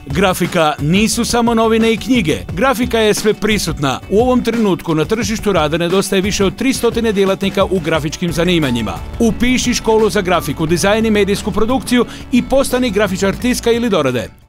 Grafika nisu samo novine i knjige. Grafika je sve prisutna. U ovom trenutku na tržištu rada nedostaje više od 300 djelatnika u grafičkim zanimanjima. Upiši školu za grafiku, dizajn i medijsku produkciju i postani grafičar tiska ili dorade.